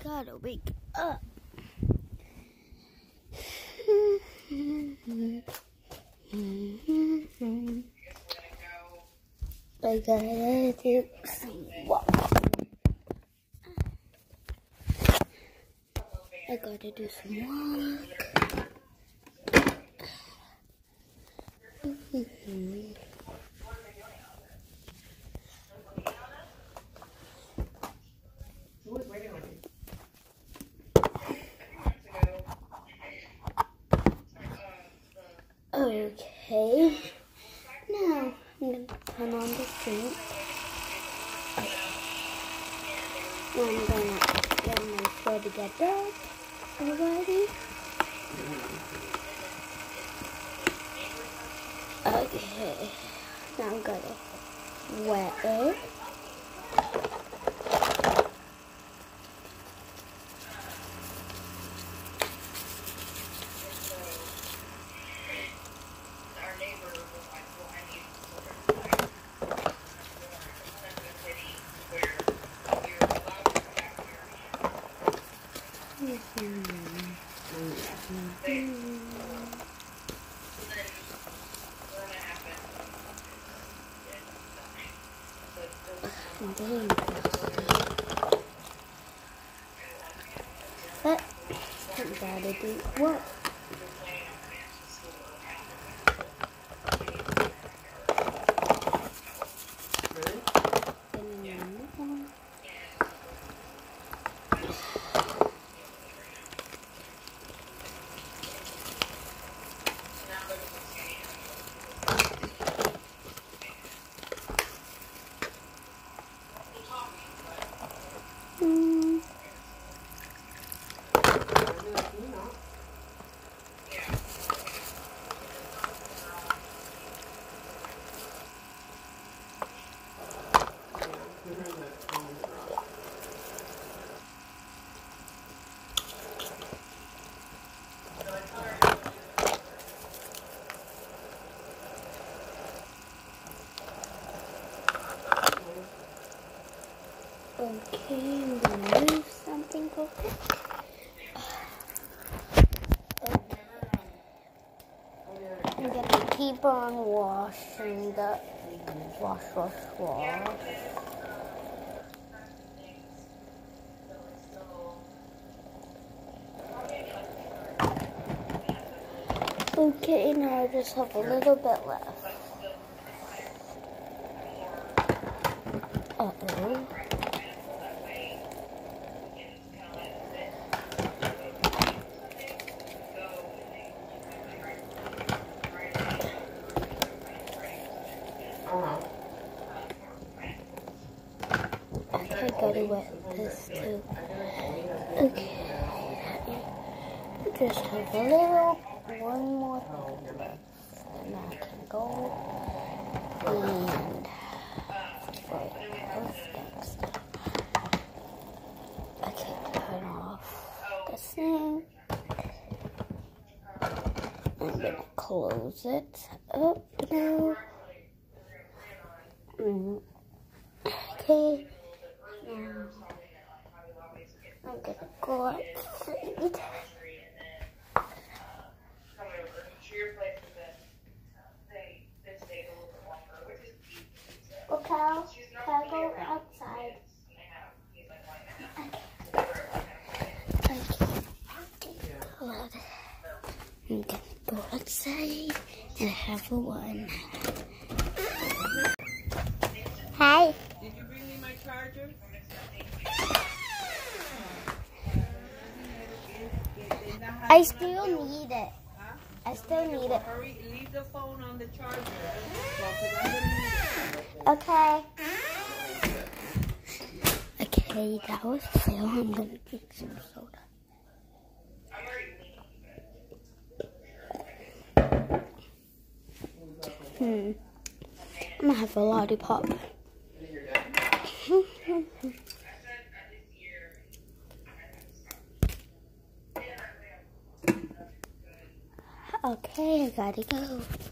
gotta wake up. I gotta do some walk. I gotta do some walk. Okay, now I'm going to turn on the sink. I'm going to make sure to get up already. Okay, now I'm going to wet it. But I gotta do what? Okay, I'm gonna move something real quick. I'm gonna keep on washing the wash. Okay, now I just have a little bit left. Uh-oh. I gotta wet this too. Okay. Just have a little, one more thing left. And I can go and things. I can turn off the sink. I'm gonna close it up now. Okay. I'm gonna go outside. Okay, I'll go outside. I'm gonna go outside and have a one. Hi. Did you bring me my charger? I still need it. Huh? I still need it. Hurry, leave the phone on the charger. Okay. Okay, that was a fail. I'm gonna drink some soda. I'm gonna have a lollipop. Okay, I gotta go.